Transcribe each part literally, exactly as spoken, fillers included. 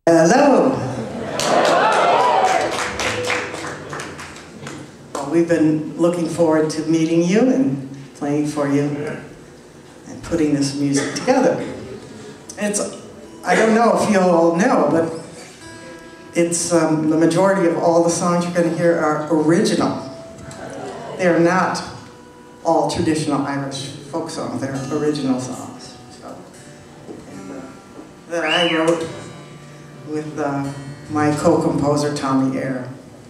Hello. Well, we've been looking forward to meeting you and playing for you and putting this music together. It's, I don't know if you'll know, but it's um, the majority of all the songs you're going to hear are original. They're not all traditional Irish folk songs. They're original songs. So, and, uh, that I wrote with uh, my co-composer Tommy Eyre.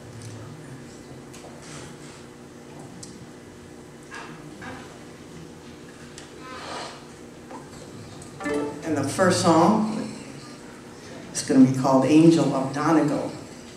And the first song is going to be called Angel of Donegal.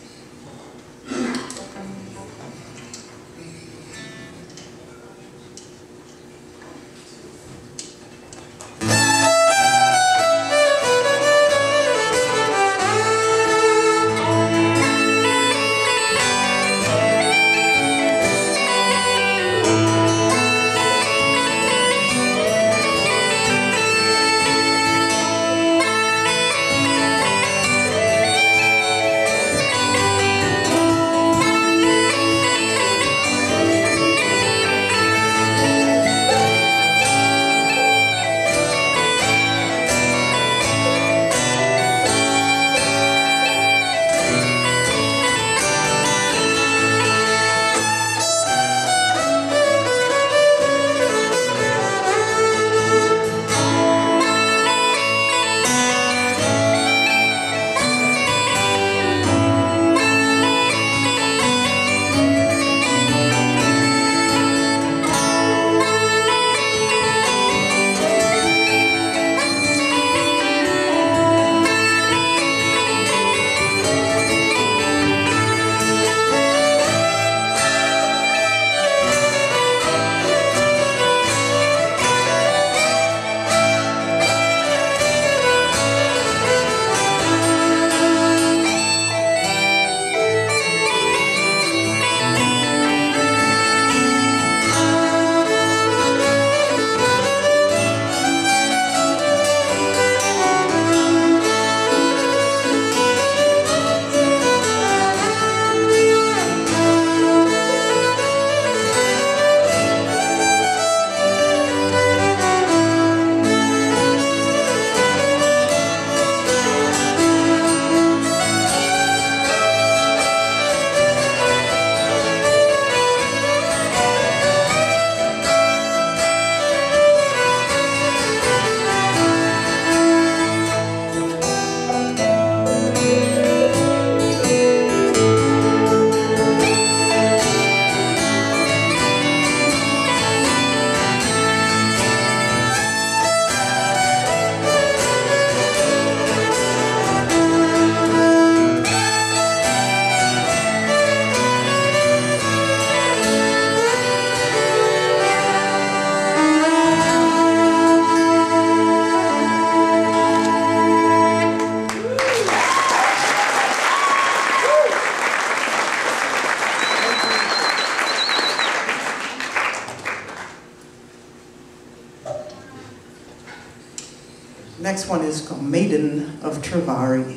Next one is called Maiden of Trevari.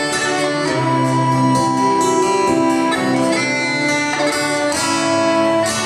Thank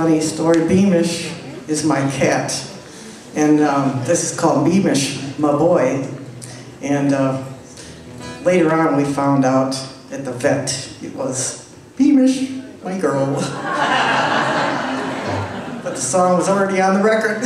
funny story. Beamish is my cat. And um, this is called Beamish, my boy. And uh, later on we found out at the vet it was Beamish, my girl. But the song was already on the record.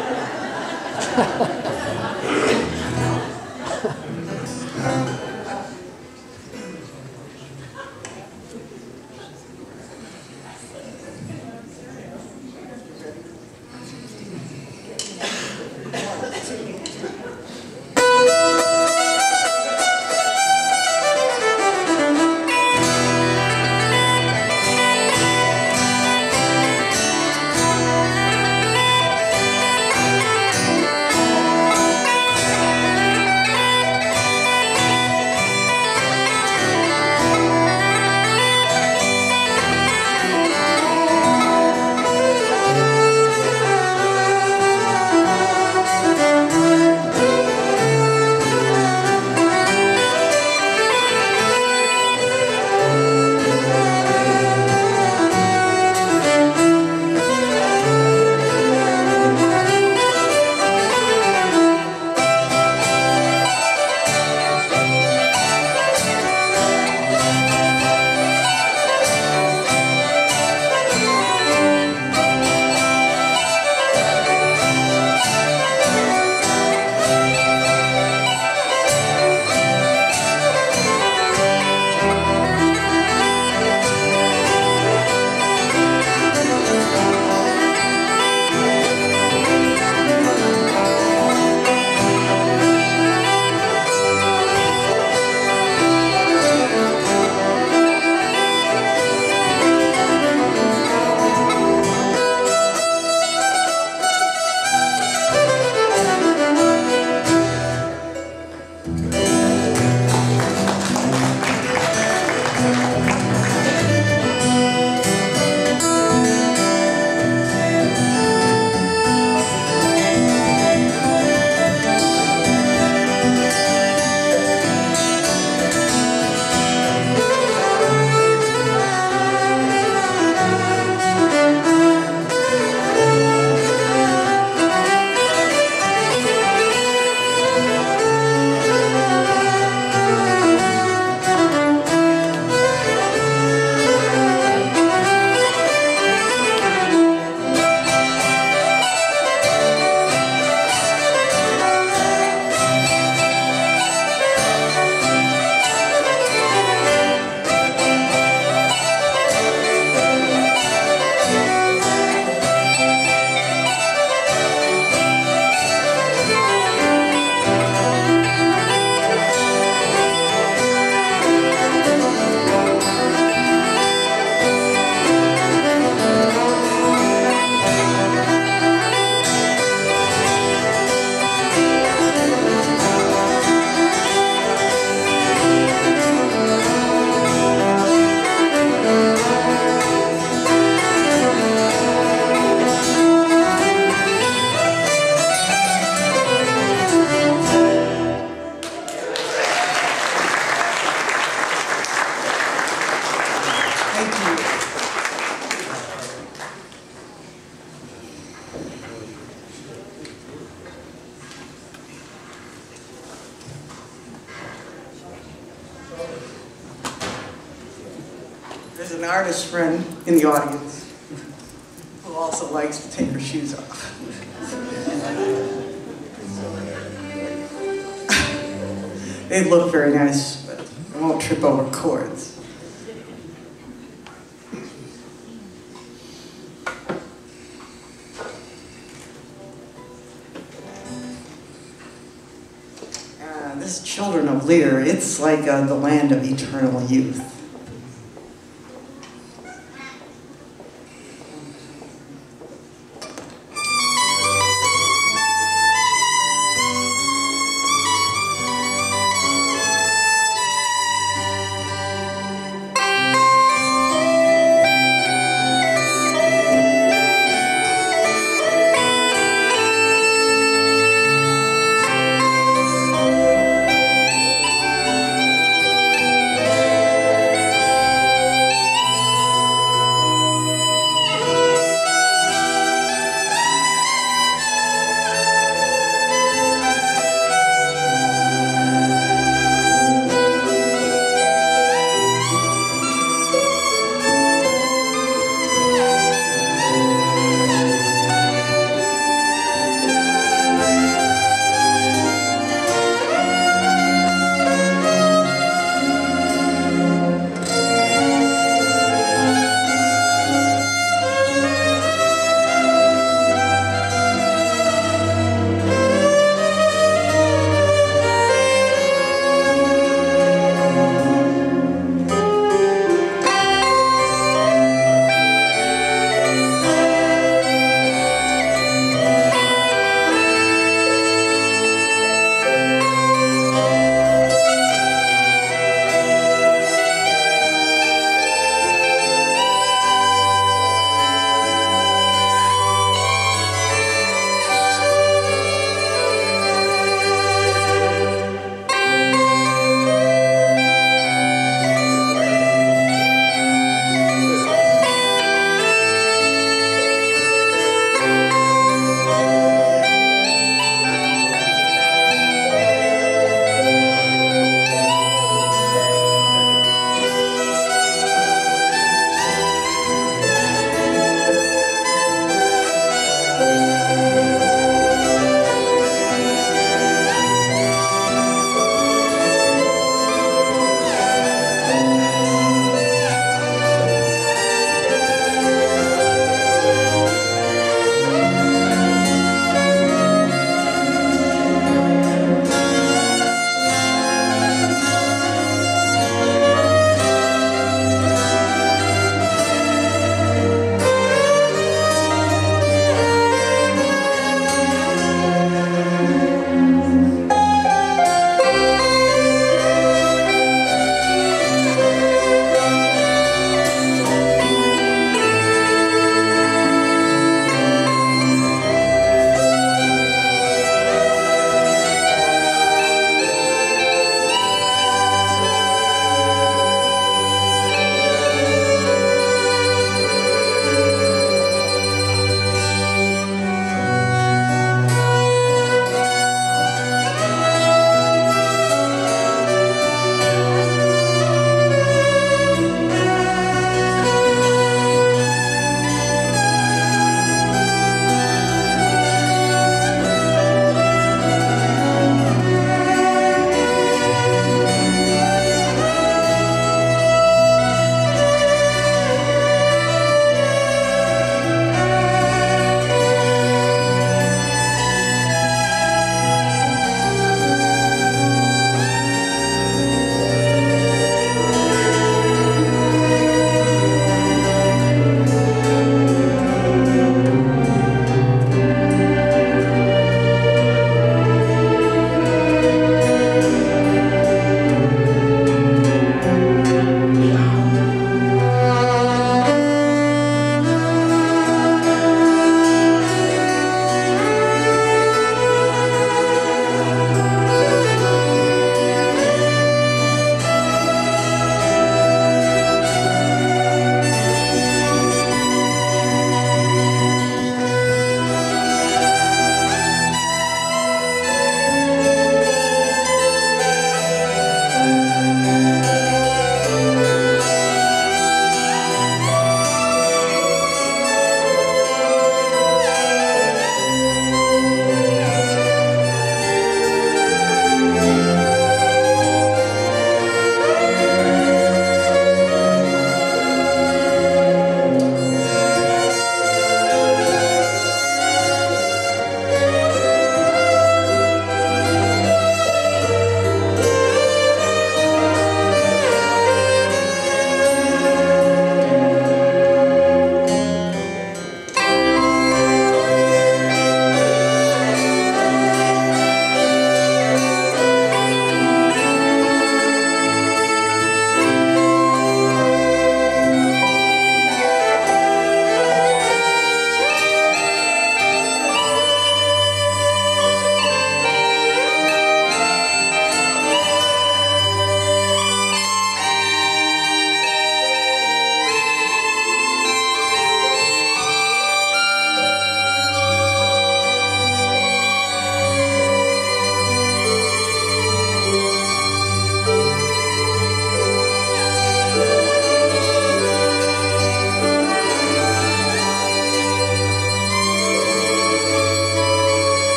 There's an artist friend in the audience who also likes to take her shoes off. They look very nice, but they won't trip over cords. Uh, this Children of Lear, it's like uh, the land of eternal youth.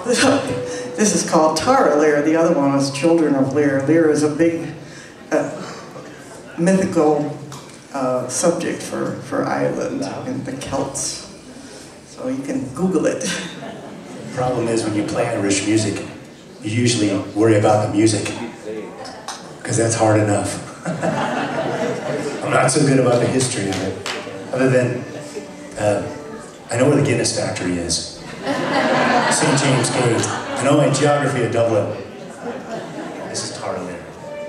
This is called Tara Lear. The other one was Children of Lear. Lear is a big uh, mythical uh, subject for, for Ireland and the Celts. So you can Google it. The problem is when you play Irish music, you usually worry about the music, because that's hard enough. I'm not so good about the history of it, other than uh, I know where the Guinness factory is. Saint James Gate. I know my geography of Dublin. This is Tara Lear.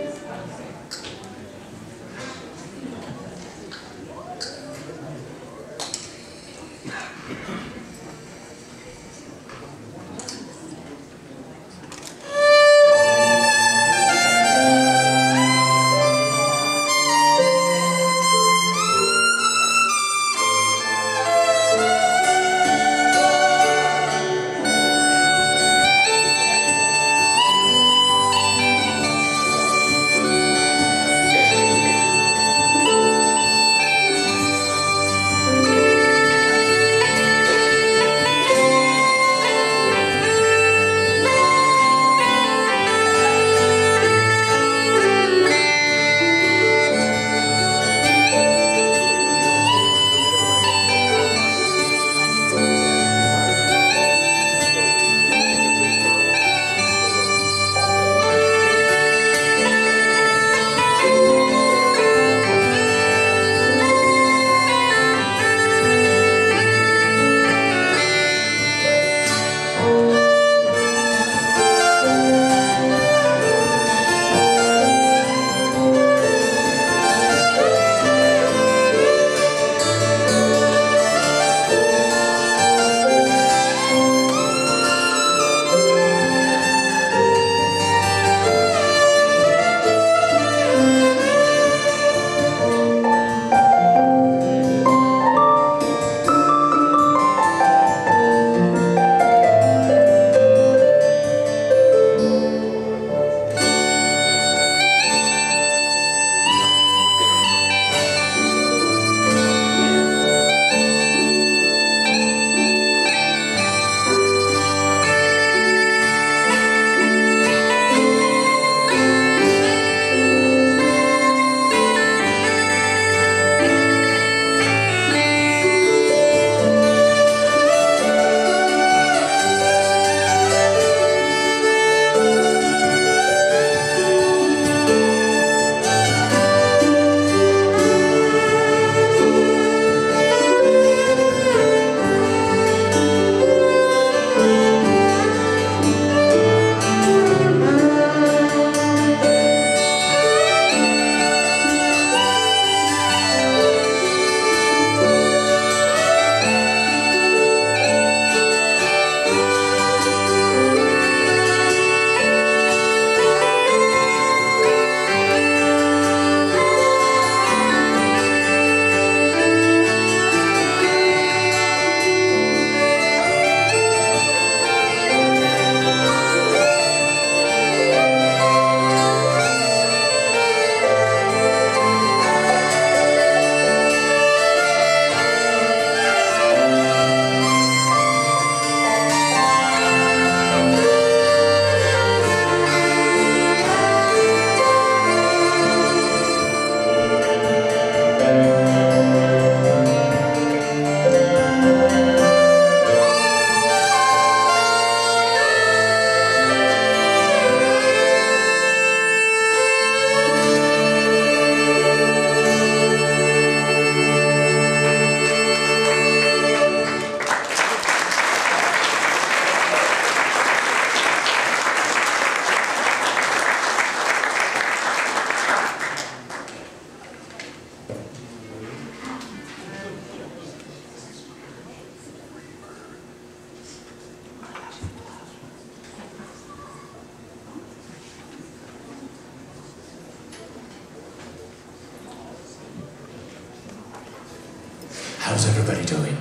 How's everybody doing?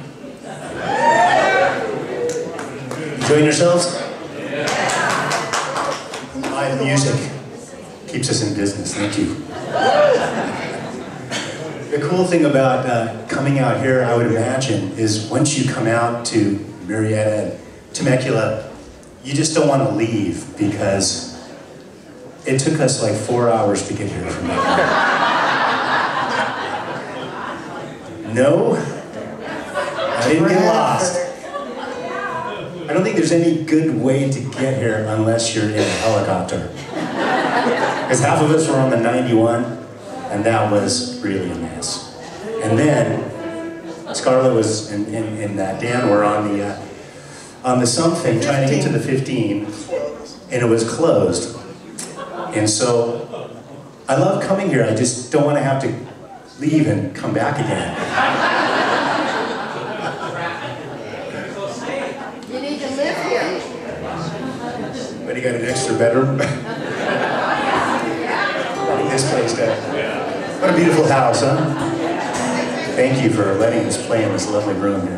Enjoying yourselves? Live music keeps us in business, thank you. The cool thing about uh, coming out here, I would imagine, is once you come out to Marietta and Temecula, you just don't want to leave because it took us like four hours to get here from here. No, I didn't get lost. I don't think there's any good way to get here unless you're in a helicopter. Because half of us were on the ninety-one, and that was really a mess. And then Scarlet was, and, and, and uh, Dan were on the uh, on the something trying to get to the fifteen, and it was closed. And so I love coming here. I just don't want to have to leave and come back again. You need to live here. But you got an extra bedroom. This place does. What a beautiful house, huh? Thank you for letting us play in this lovely room here.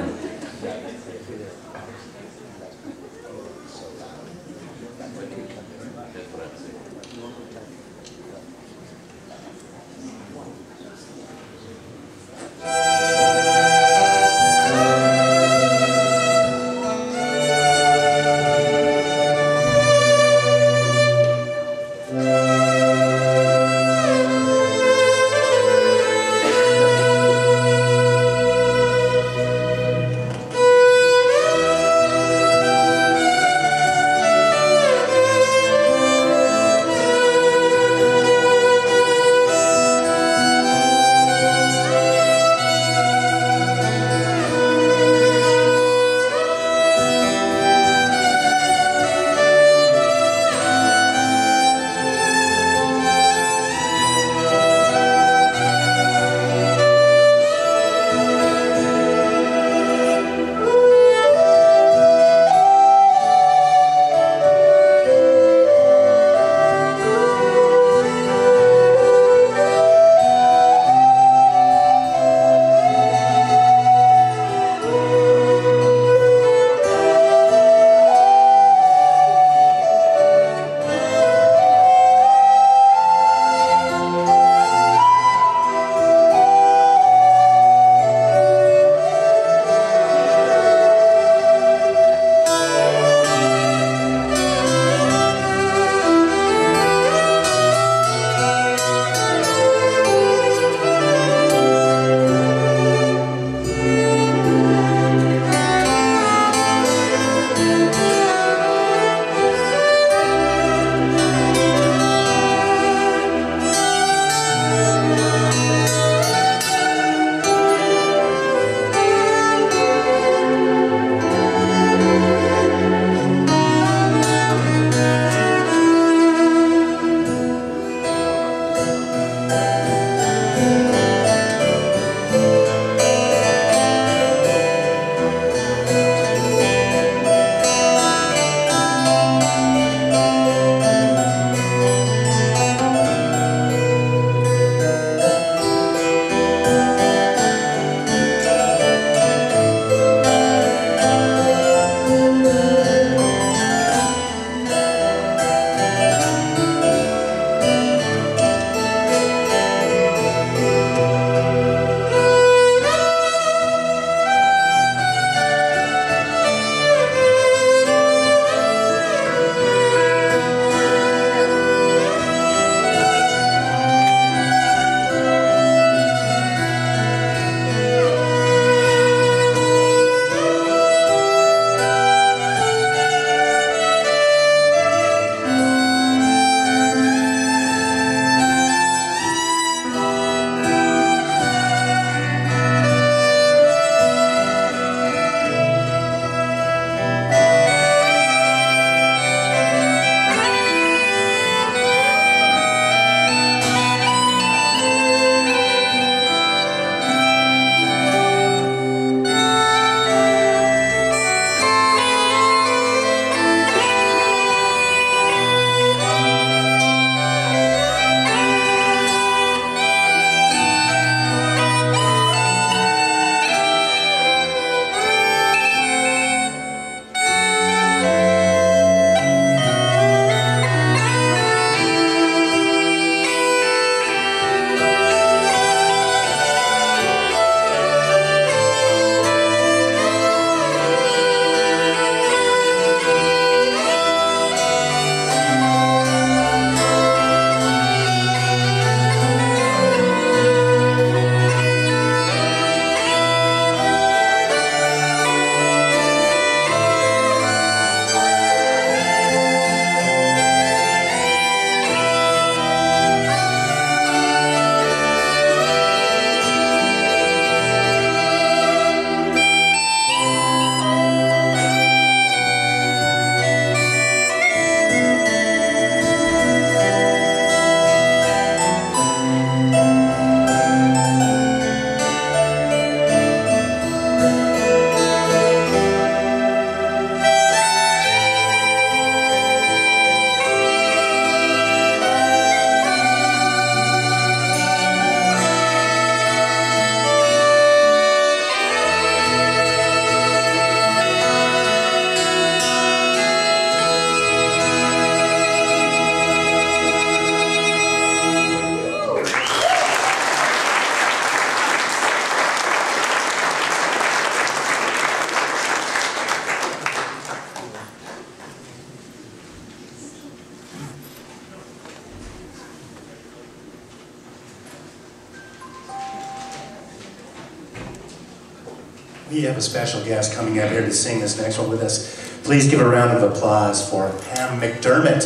We have a special guest coming up here to sing this next one with us. Please give a round of applause for Pam McDermott.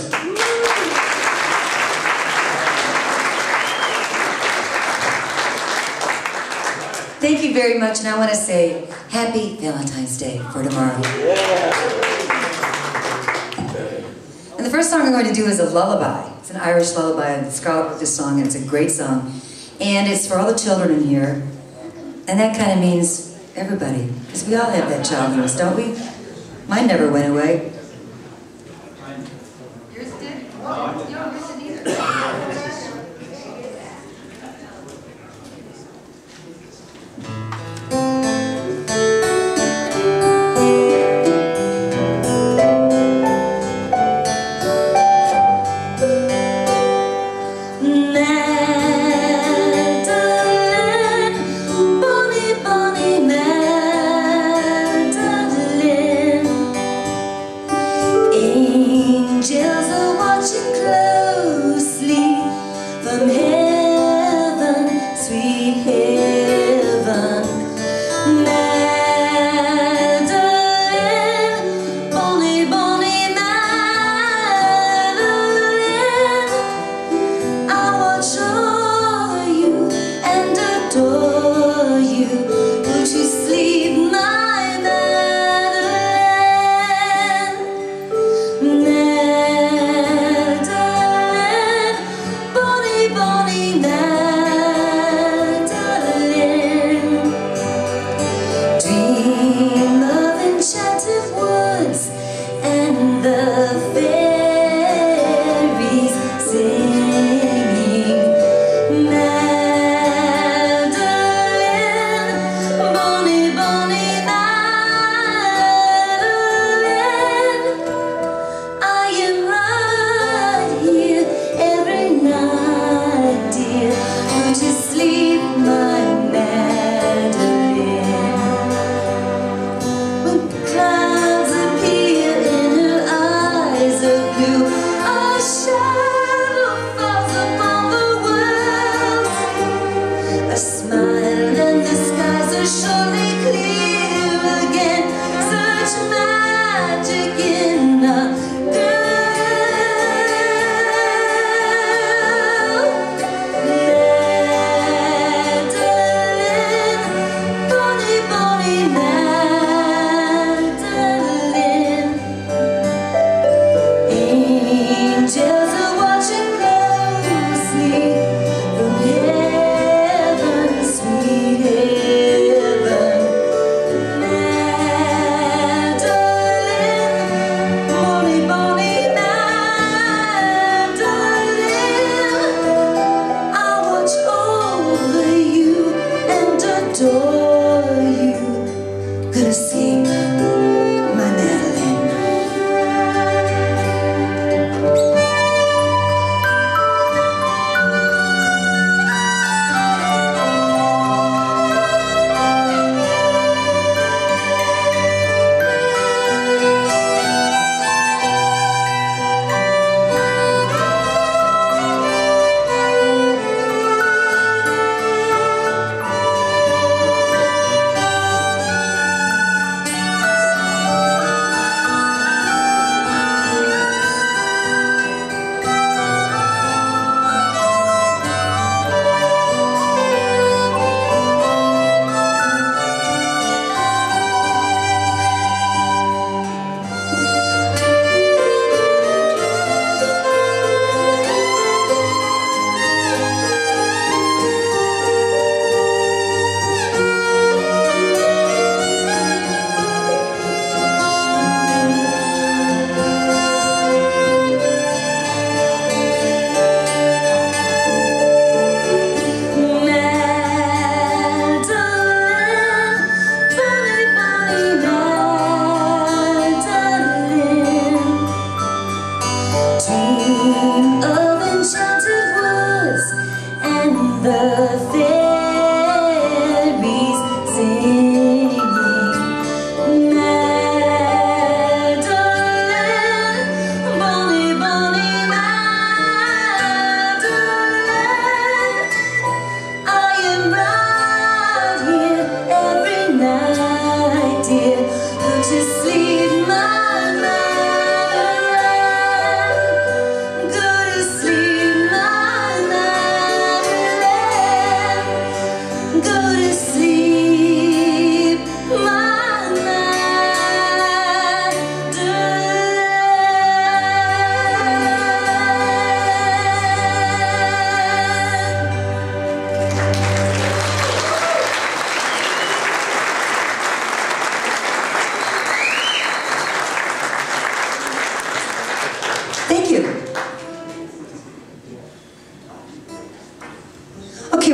Thank you very much, and I want to say happy Valentine's Day for tomorrow. And the first song I'm going to do is a lullaby. It's an Irish lullaby, and Scarlet wrote this song, and it's a great song. And it's for all the children in here, and that kind of means everybody, because we all have that child in us, don't we? Mine never went away. Yours did? Oh, you don't miss it either. Clouds appear in her eyes.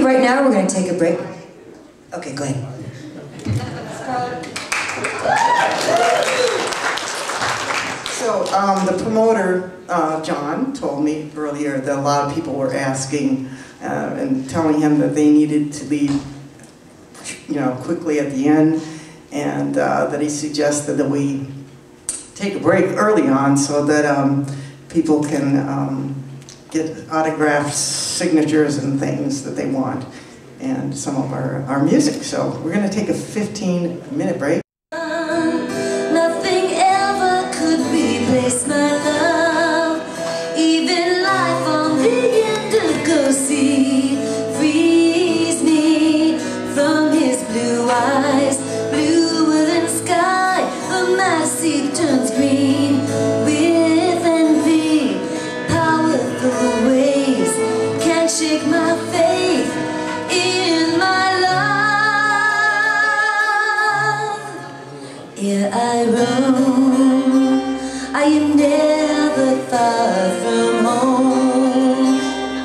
right now we're going to take a break. Okay, go ahead. So um, the promoter, uh, John, told me earlier that a lot of people were asking uh, and telling him that they needed to leave, you know, quickly at the end, and uh, that he suggested that we take a break early on so that um, people can um, get autographs, signatures, and things that they want, and some of our, our music. So we're going to take a fifteen minute break. Nothing ever could replace my love. Even life on the indigo sea frees me from his blue eyes. Bluer than sky, the massive turns green with envy. Powerful waves can't shake my faith in my love. Here I roam, I am never far from home.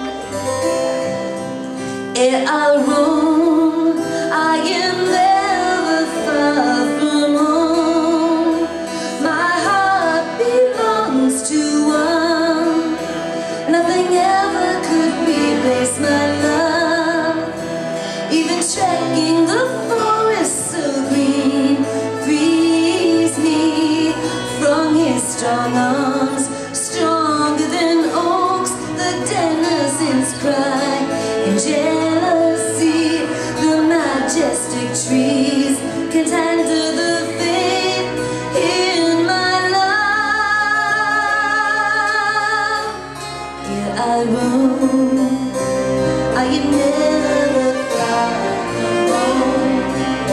Here I roam, I am never far from home. My heart belongs to one. Nothing ever could replace my love. Even trekking the forest so green frees me from his strong arms, stronger than oaks. The denizens cry in jealousy. The majestic trees can't handle the faith in my love. Here I roam, I am never far from home.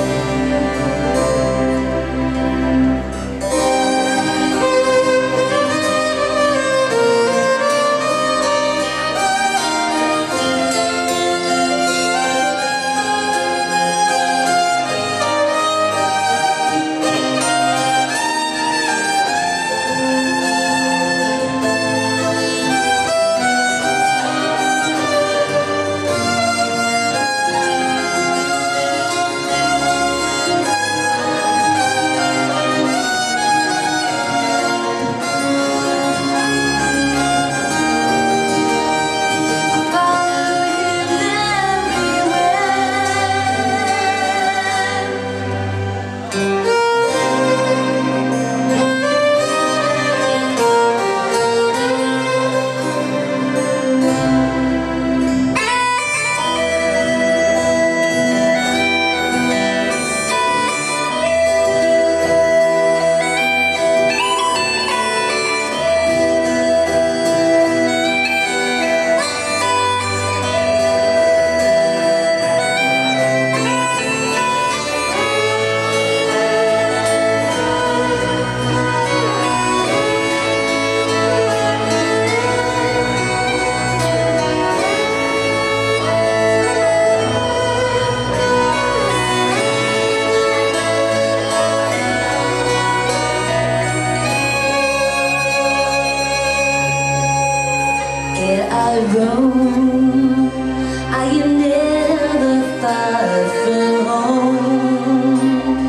Here I roam, I am never far from home.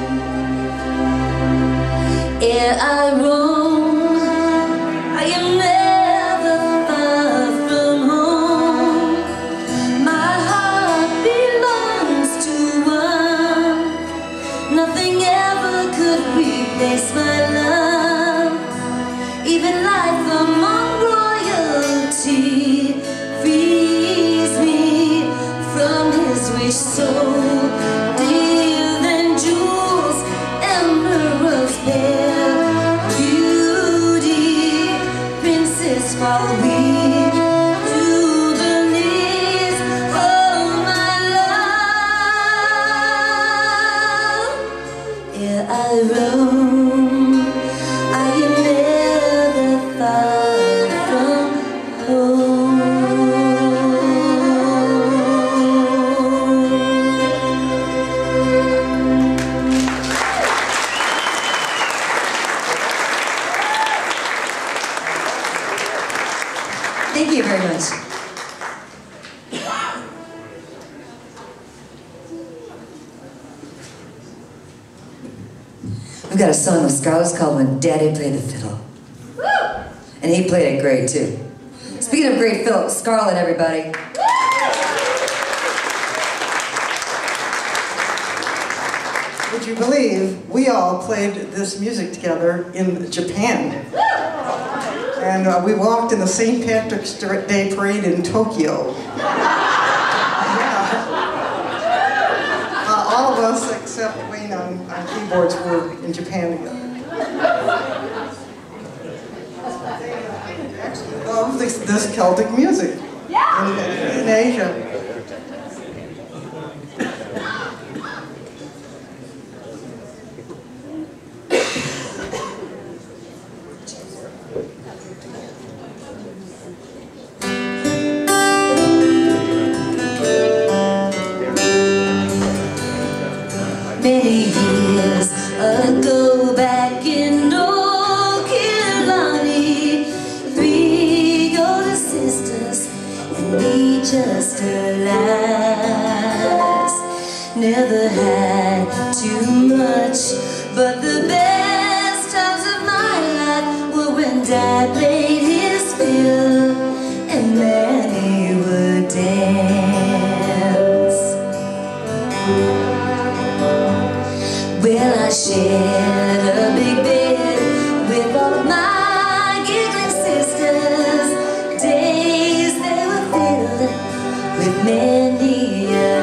Here I roam, I am never far from home. My heart belongs to one. Nothing ever could replace my love. Even life among royalty frees me from his wish so dear than jewels, emeralds, pale beauty. Princes fall weak to the knees of my love. Here I roam, I am never far from home. Thank you very much. We've got a song with Scarlet called When Daddy Played the Fiddle. And he played it great too. Speaking of great fiddle, Scarlet, everybody. Would you believe we all played this music together in Japan? And uh, we walked in the Saint Patrick's Day parade in Tokyo. Yeah. Uh, all of us, except Wayne on, on keyboards, were in Japan together. Actually, love this, this Celtic music in, in Asia. Many years ago, back in North Carolina, three older sisters and me just a lass. Never had too much, but the best times of my life were when Dad played his fiddle and then he would dance. Well, I shared a big bed with all of my giggling sisters. Days they were filled with many a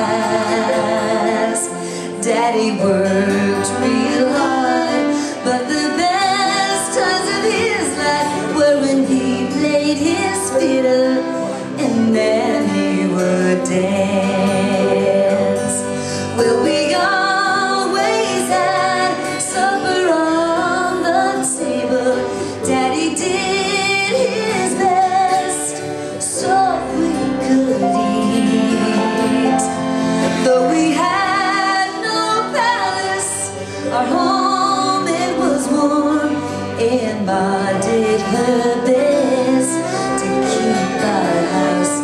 task. Daddy worked real hard, but the best times of his life were when he played his fiddle and then he would dance. Well, we all Ma did her best to keep our house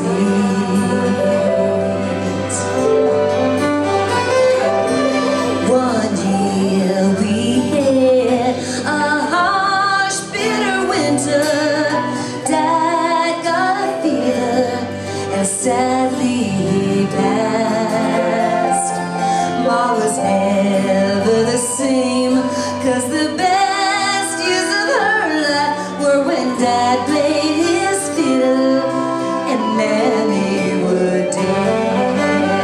neat. One year we had a harsh, bitter winter. Dad got a fever and sadly he passed. Ma was never the same, 'cause the best Dad played his fiddle and then he would dance.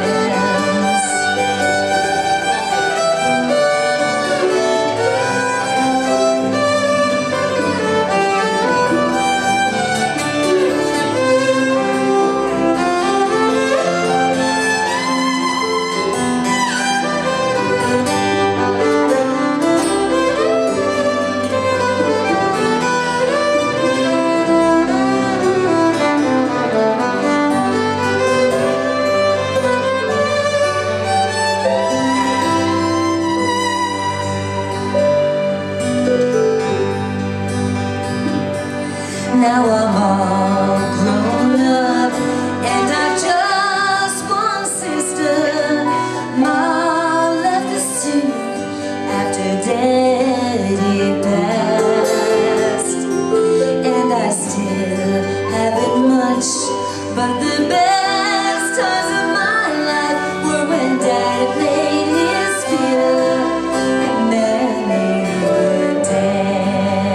Now I'm all grown up and I've just one sister. Ma left us soon after Daddy passed, and I still haven't much, but the best times of my life were when Daddy played his fiddle and then he would dance.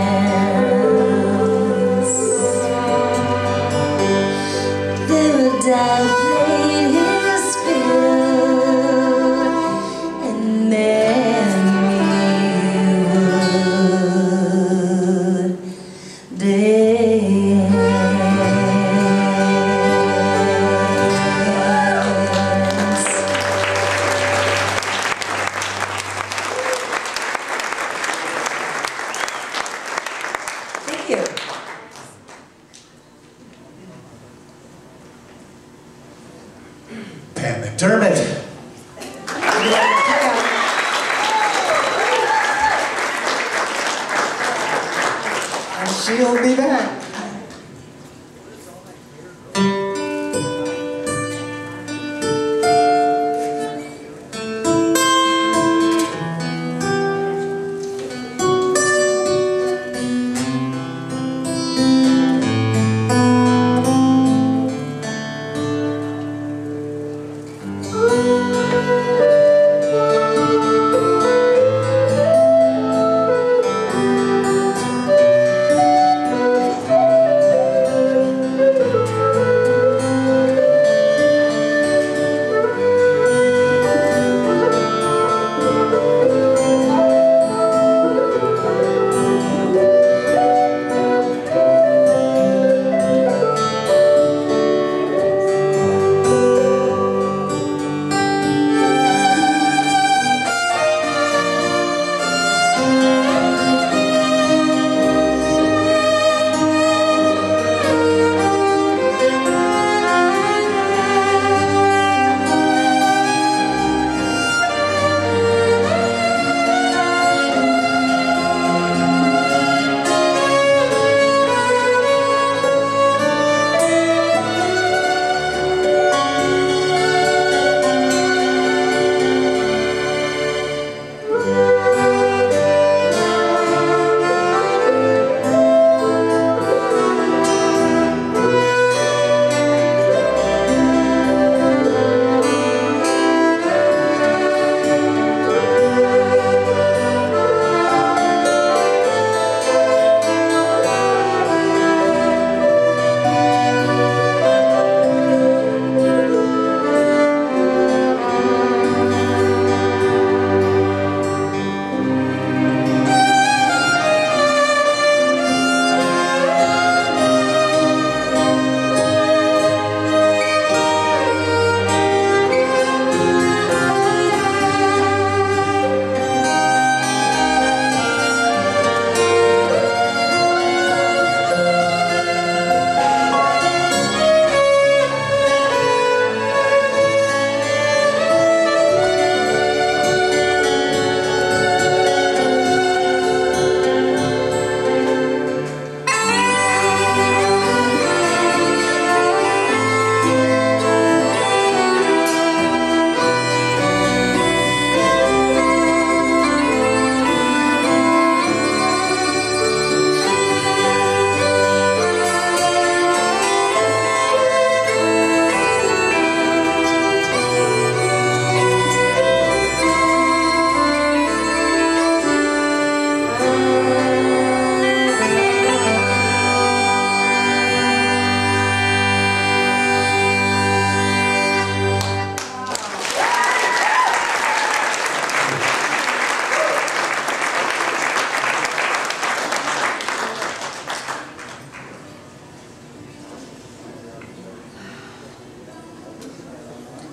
Dad played his fiddle and then he would dance. Thank you. Pam McDermott. And she'll be back.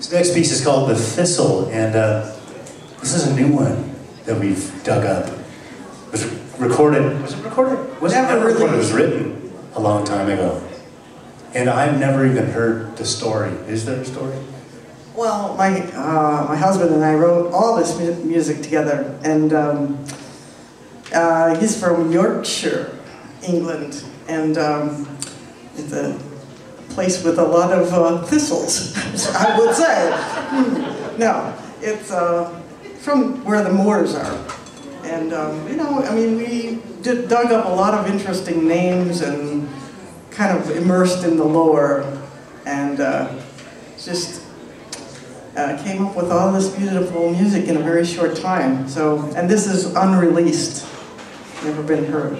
This next piece is called The Thistle, and uh, this is a new one that we've dug up. It was recorded, was it recorded? Was it never recorded? It was written a long time ago. And I've never even heard the story. Is there a story? Well, my, uh, my husband and I wrote all this mu music together, and um, uh, he's from Yorkshire, England, and um, it's a place with a lot of uh, thistles, I would say. Hmm. No, it's uh, from where the moors are. And, um, you know, I mean, we did, dug up a lot of interesting names and kind of immersed in the lore, and uh, just uh, came up with all this beautiful music in a very short time. So, and this is unreleased, never been heard.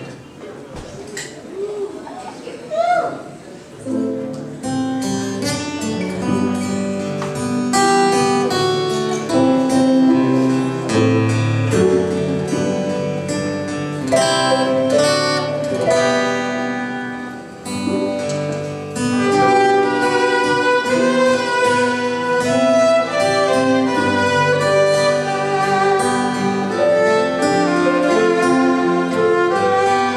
Thank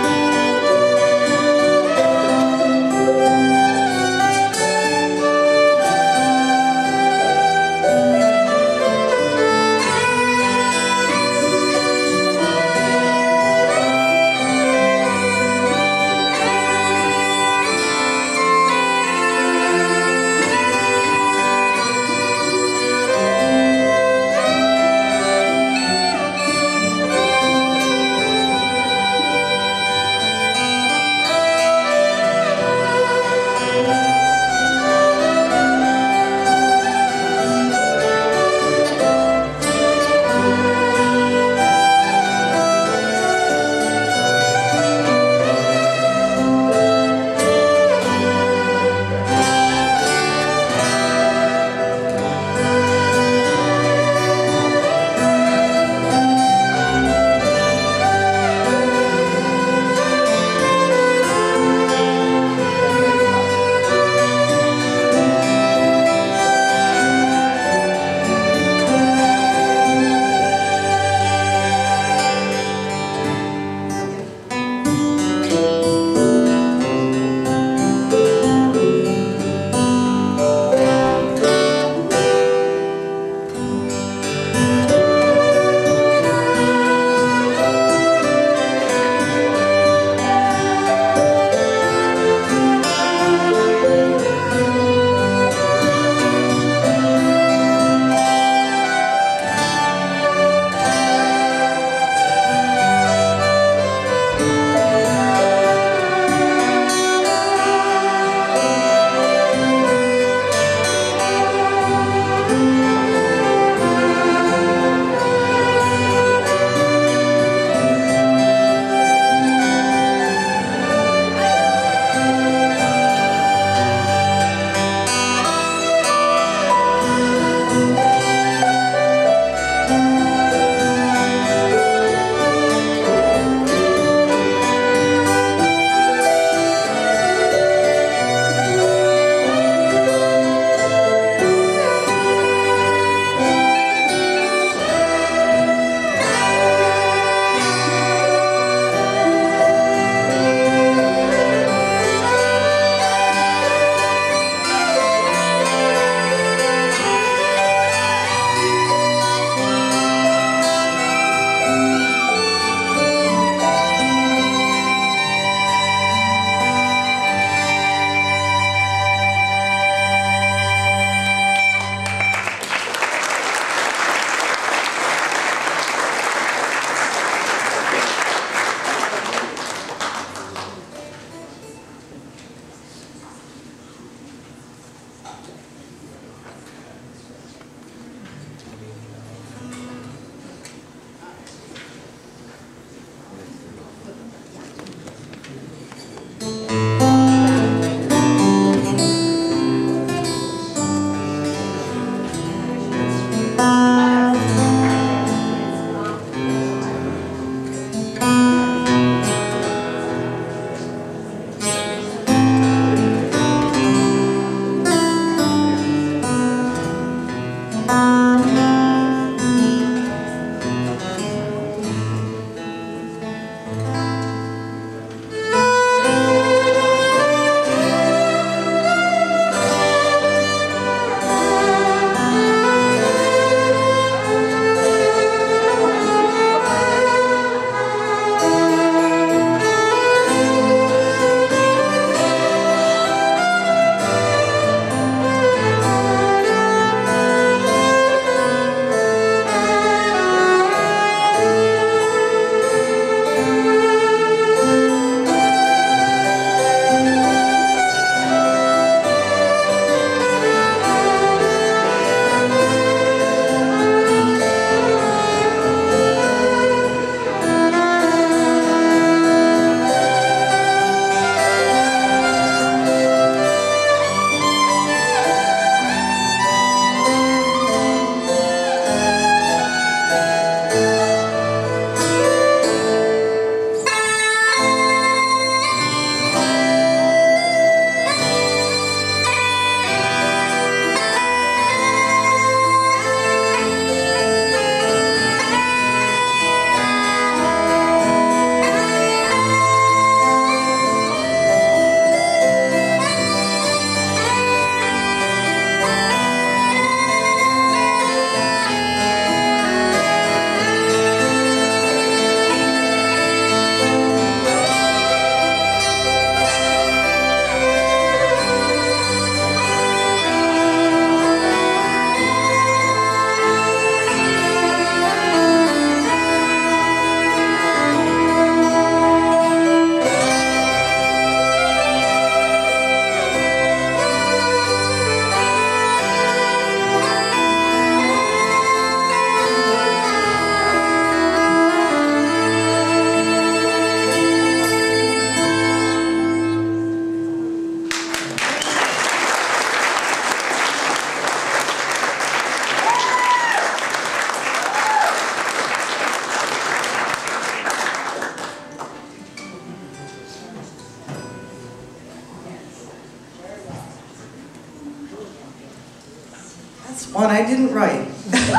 It's one I didn't write.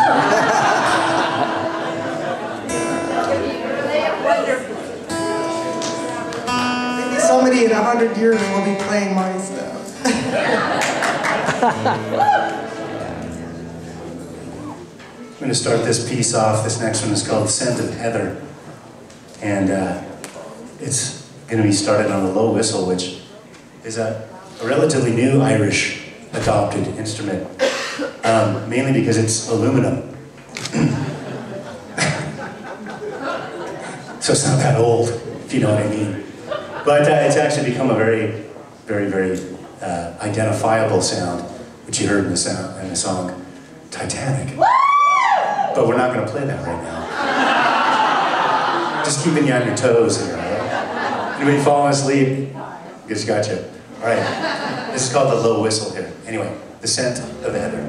Maybe somebody in a hundred years will be playing my stuff. I'm going to start this piece off. This next one is called Scent of Heather. And uh, it's going to be started on the low whistle, which is a, a relatively new Irish adopted instrument, um, mainly because it's aluminum. So it's not that old, if you know what I mean. But uh, it's actually become a very, very, very uh, identifiable sound, which you heard in the, sound, in the song Titanic. But we're not going to play that right now. Just keeping you on your toes here, all right? Anybody falling asleep? Just got you. All right. This is called the low whistle here. Anyway, the scent of heather.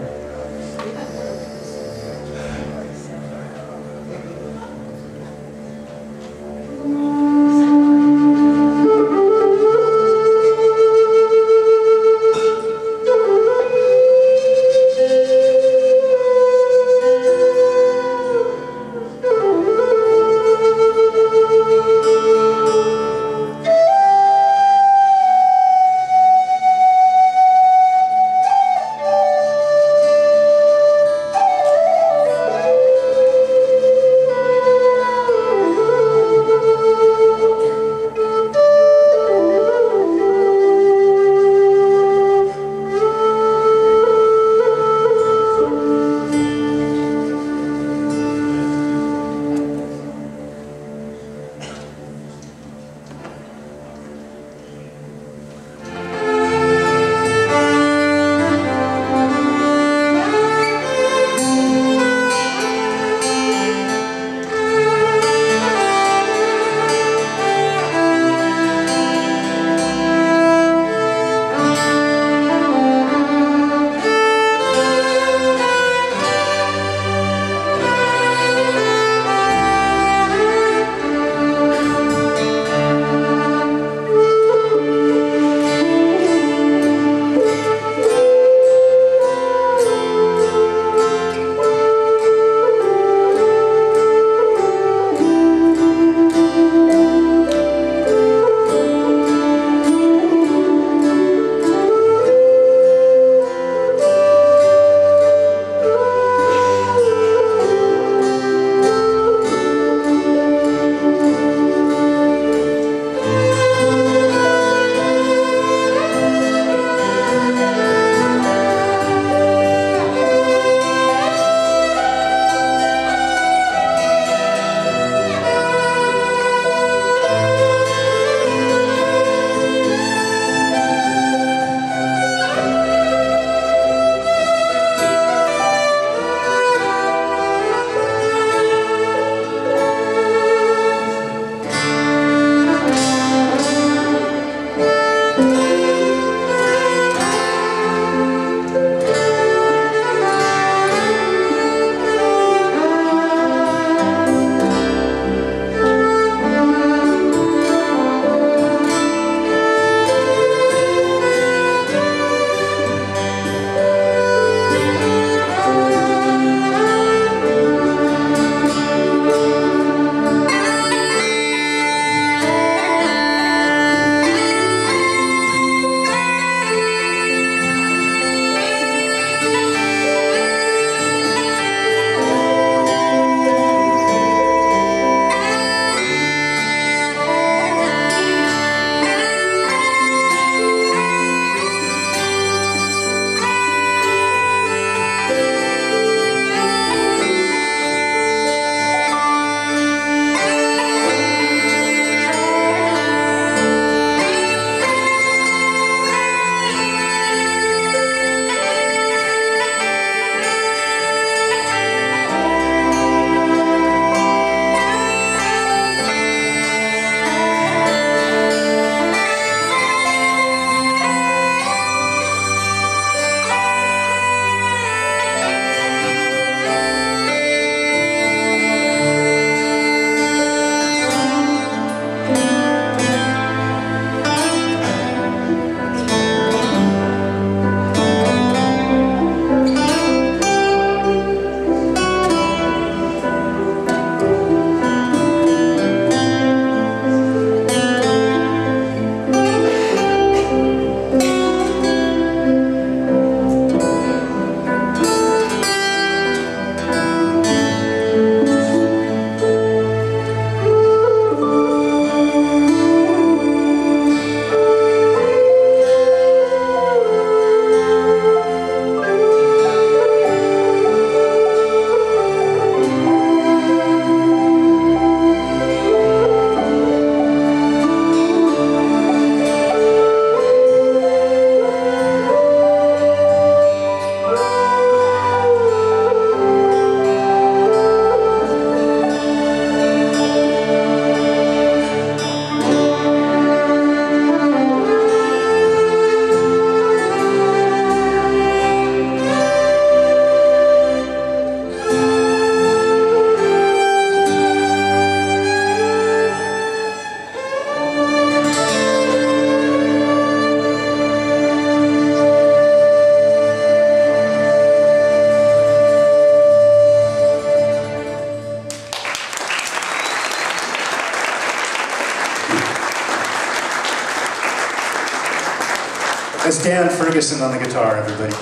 That's Dan Ferguson on the guitar, everybody.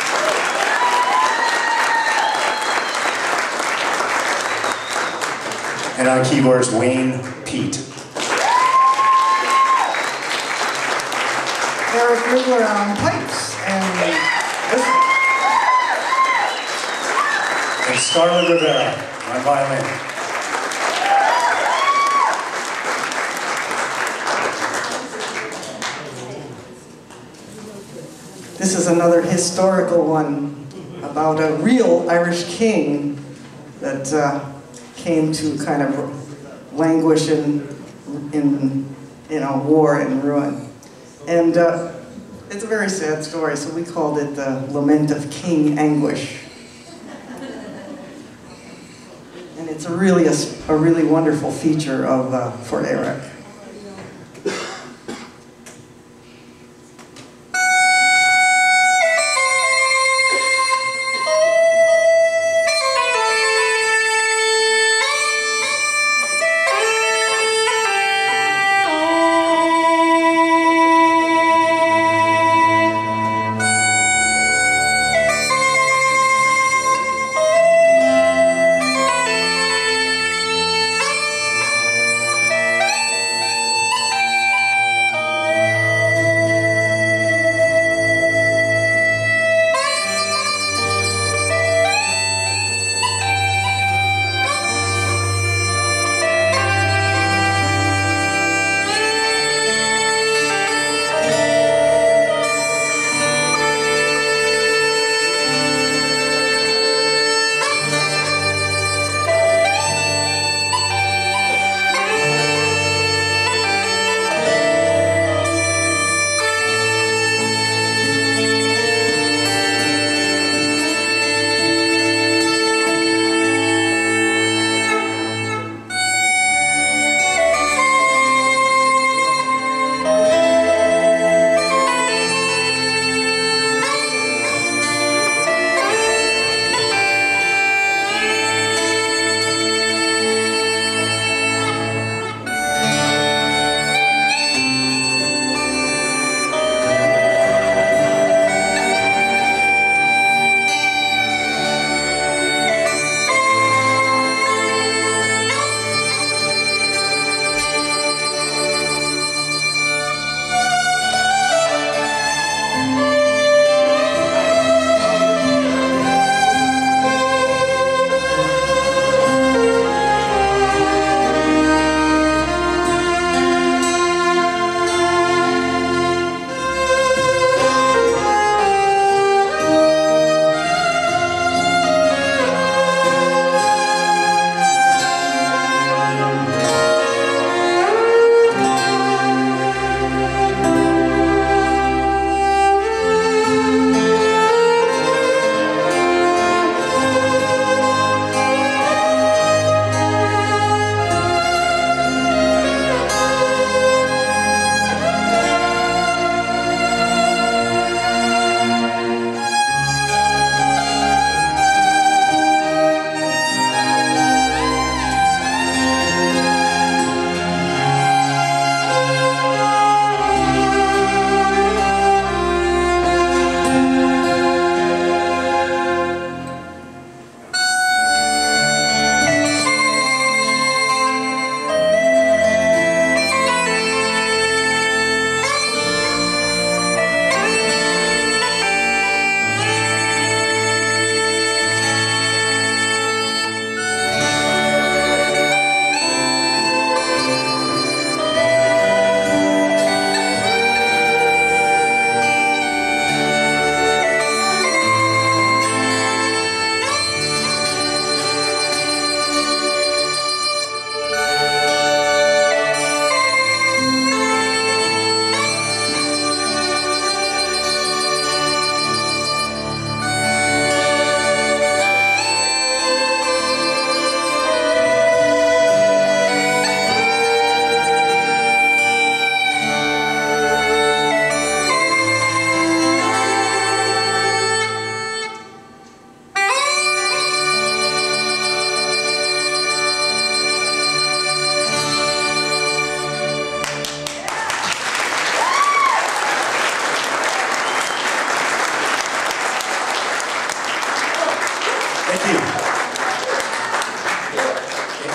And on keyboards, Wayne Pete. Eric Rigler on pipes, and this, And Scarlet Rivera on violin. this is another historical one about a real Irish king that uh, came to kind of languish in, in you know, war and ruin. And uh, it's a very sad story, so we called it the Lament of King Anguish. And it's a really a, a really wonderful feature of uh, for Eric.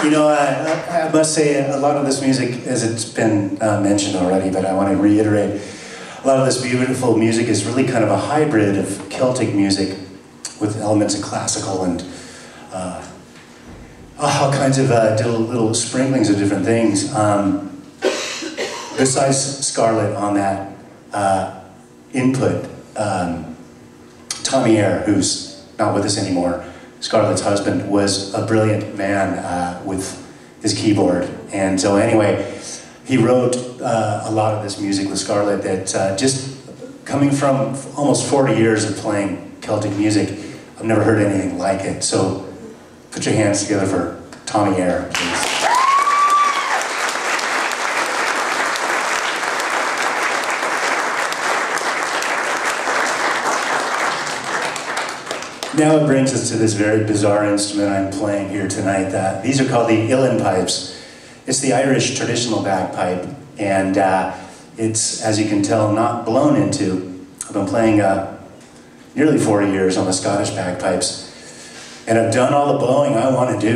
You know, I, I must say a lot of this music, as it's been uh, mentioned already, but I want to reiterate, a lot of this beautiful music is really kind of a hybrid of Celtic music with elements of classical and uh, all kinds of uh, little, little sprinklings of different things. Um, besides Scarlet on that uh, input, um, Tommy Eyre, who's not with us anymore, Scarlet's husband, was a brilliant man uh, with his keyboard. And so anyway, he wrote uh, a lot of this music with Scarlet that uh, just coming from almost forty years of playing Celtic music, I've never heard anything like it. So put your hands together for Tommy Eyre, please. Now it brings us to this very bizarre instrument I'm playing here tonight. Uh, these are called the Uilleann pipes. It's the Irish traditional bagpipe, and uh, it's, as you can tell, not blown into. I've been playing uh, nearly forty years on the Scottish bagpipes, and I've done all the blowing I want to do.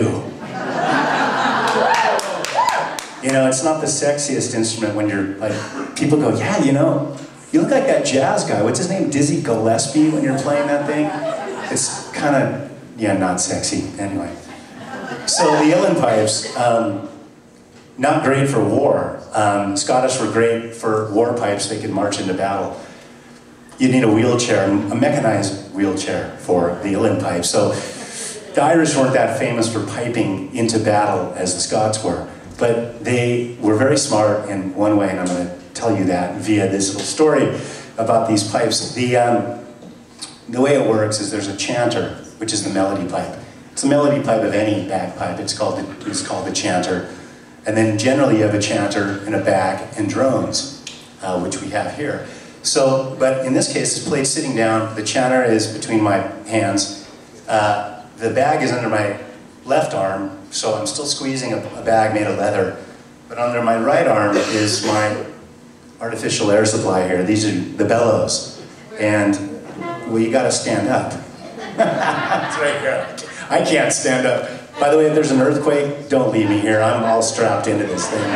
You know, it's not the sexiest instrument when you're like, people go, yeah, you know, you look like that jazz guy. What's his name? Dizzy Gillespie when you're playing that thing? It's kind of, yeah, not sexy, anyway. So the Uilleann pipes, um, not great for war. Um, Scottish were great for war pipes. They could march into battle. You need a wheelchair, a mechanized wheelchair for the Uilleann pipes. So the Irish weren't that famous for piping into battle as the Scots were, but they were very smart in one way, and I'm going to tell you that via this little story about these pipes. The, um, The way it works is there's a chanter, which is the melody pipe. It's a melody pipe of any bagpipe. It's called the, it's called the chanter. And then generally you have a chanter and a bag and drones, uh, which we have here. So, but in this case, it's played sitting down. The chanter is between my hands. Uh, the bag is under my left arm, so I'm still squeezing a, a bag made of leather. But under my right arm is my artificial air supply here. These are the bellows. And well, you gotta stand up. That's right here. I can't stand up. By the way, if there's an earthquake, don't leave me here. I'm all strapped into this thing.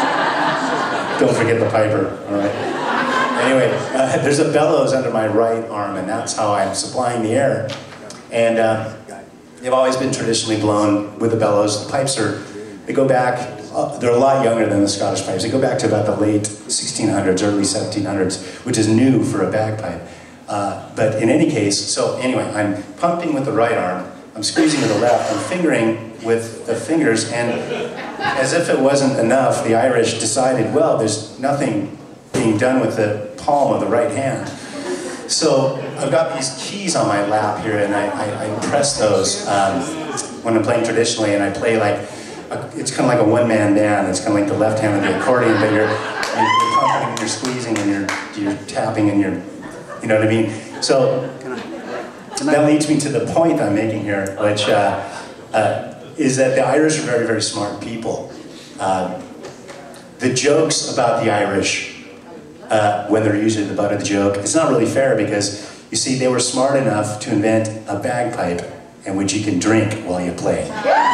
Don't forget the piper, all right? Anyway, uh, there's a bellows under my right arm, and that's how I'm supplying the air. And uh, they've always been traditionally blown with the bellows. The pipes are, they go back, uh, they're a lot younger than the Scottish pipes. They go back to about the late sixteen hundreds, early seventeen hundreds, which is new for a bagpipe. Uh, but in any case, so anyway, I'm pumping with the right arm, I'm squeezing with the left, I'm fingering with the fingers, and as if it wasn't enough, the Irish decided, well, there's nothing being done with the palm of the right hand. So I've got these keys on my lap here, and I, I, I press those um, when I'm playing traditionally, and I play like, a, it's kind of like a one-man band. It's kind of like the left hand of the accordion, but you're, you're, you're pumping and you're squeezing and you're, you're tapping and you're, you know what I mean? So that leads me to the point I'm making here, which uh, uh, is that the Irish are very, very smart people. Uh, the jokes about the Irish, uh, when they're usually the butt of the joke, it's not really fair because, you see, they were smart enough to invent a bagpipe in which you can drink while you play.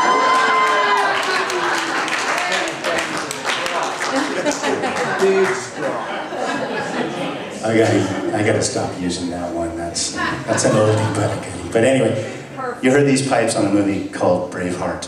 I got, I got to stop using that one. That's that's an oldie but a goodie. But anyway, you heard these pipes on a movie called Braveheart.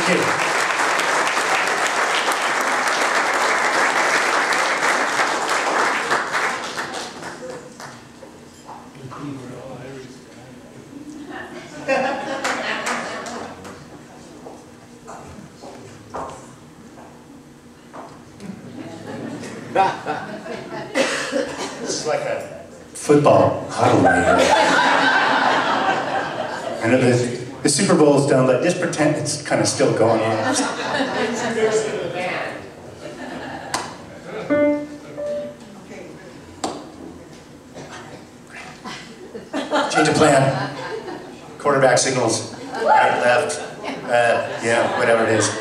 Thank you. This is like a football huddle right here. I know the, the Super Bowl's done, but just pretend it's kind of still going on. Introducing the band. Change of plan. Quarterback signals. Right, left. Uh, yeah, whatever it is.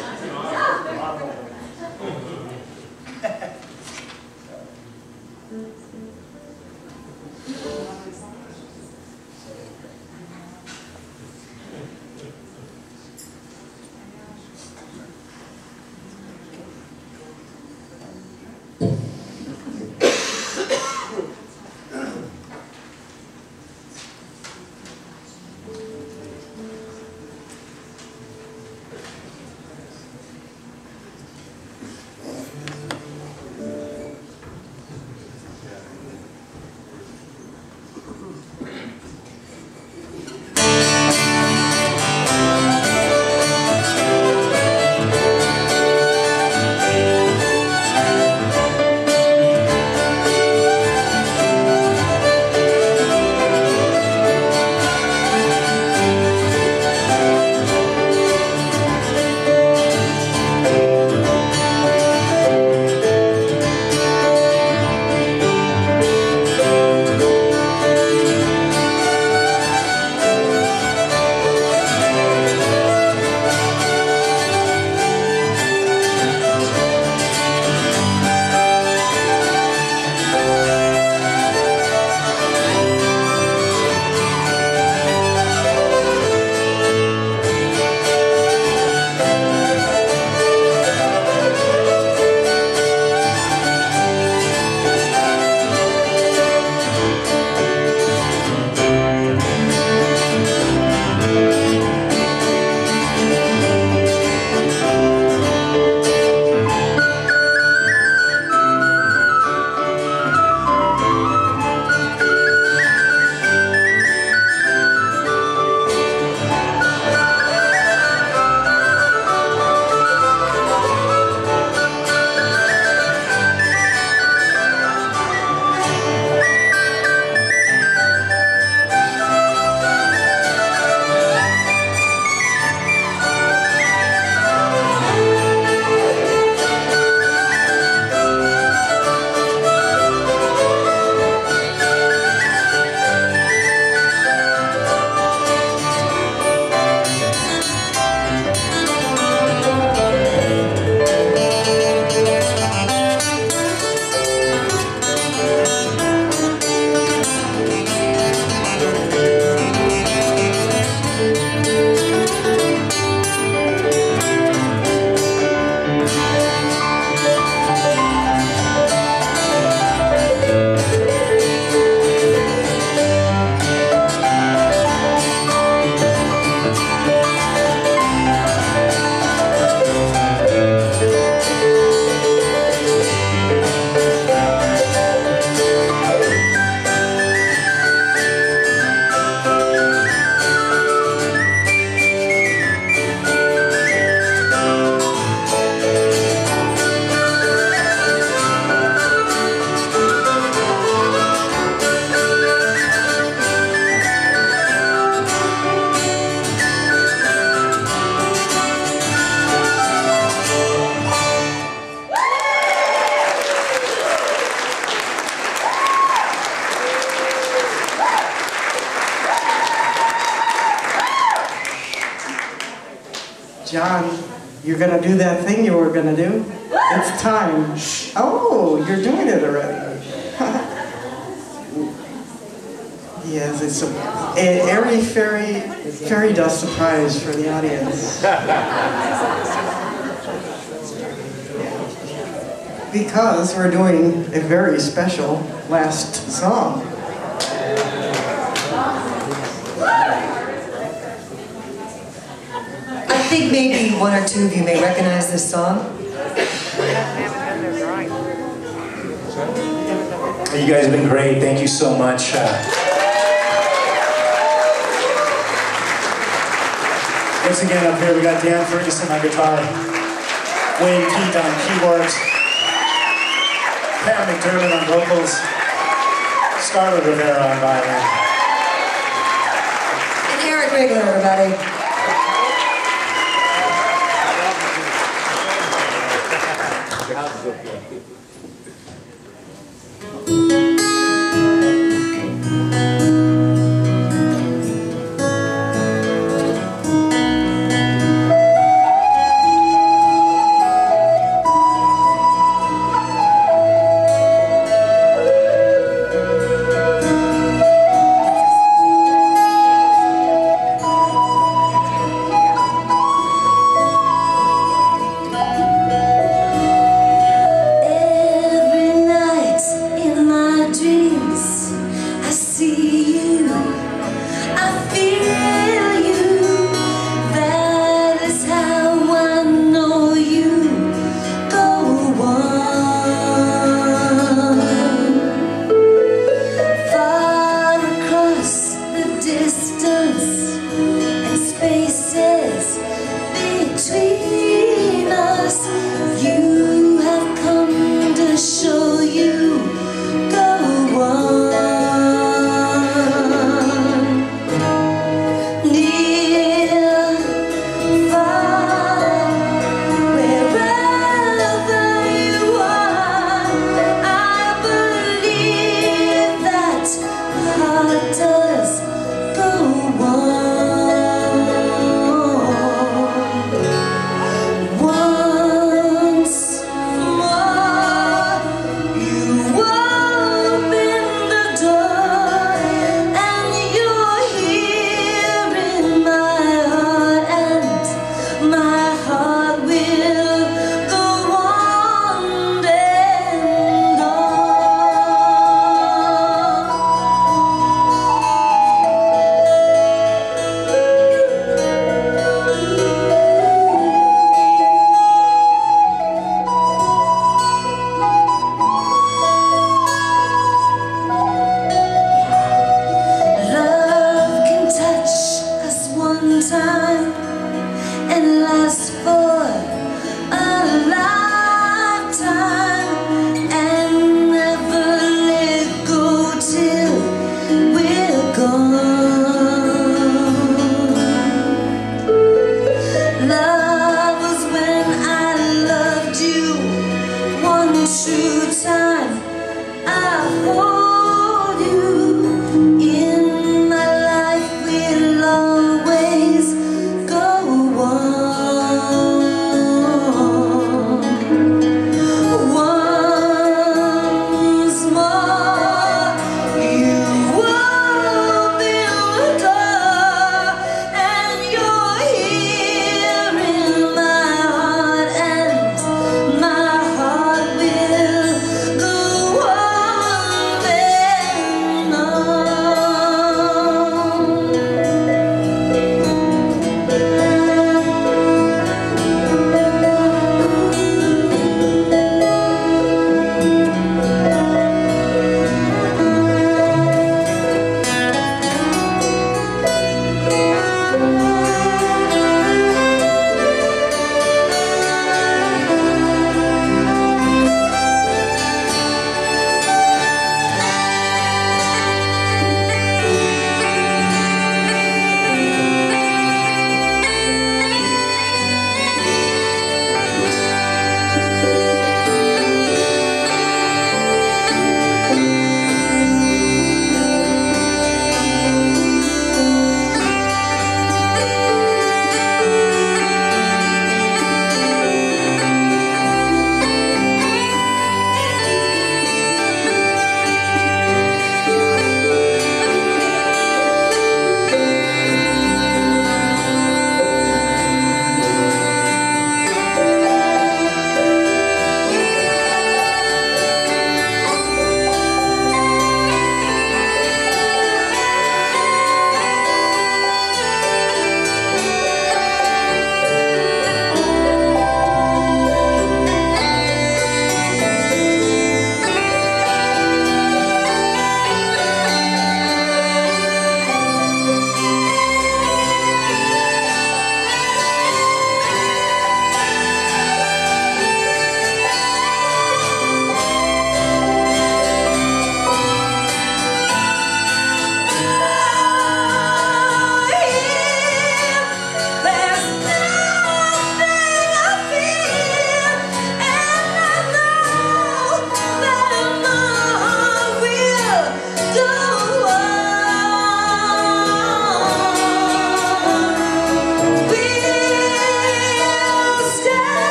John, you're gonna do that thing you were gonna do? It's time. Oh, you're doing it already. Yes, it's a, a airy fairy, fairy dust surprise for the audience. Because we're doing a very special last song. I think maybe one or two of you may recognize this song. You guys have been great. Thank you so much. Uh, once again, up here we got Dan Ferguson on guitar, Wayne Keith on keyboards, Pam McDermott on vocals, Scarlet Rivera on violin. And Eric Rigler, everybody. One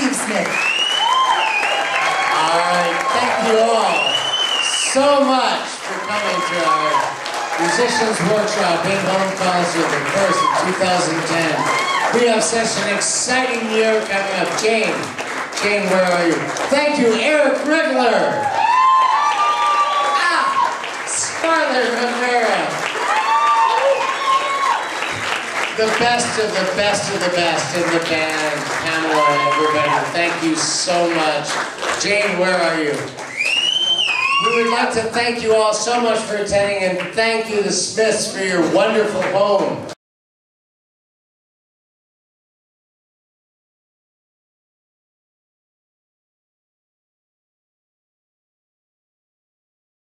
Steve Smith. All right, thank you all so much for coming to our Musicians Workshop in Home Concert, the first of two thousand ten. We have such an exciting year coming up. Jane, Jane, where are you? Thank you, Eric Rigler. Ah, Scarlet Rivera. The best of the best of the best in the band, Pamala and everybody. Thank you so much. Jane, where are you? We would like to thank you all so much for attending, and thank you, the Smiths, for your wonderful home.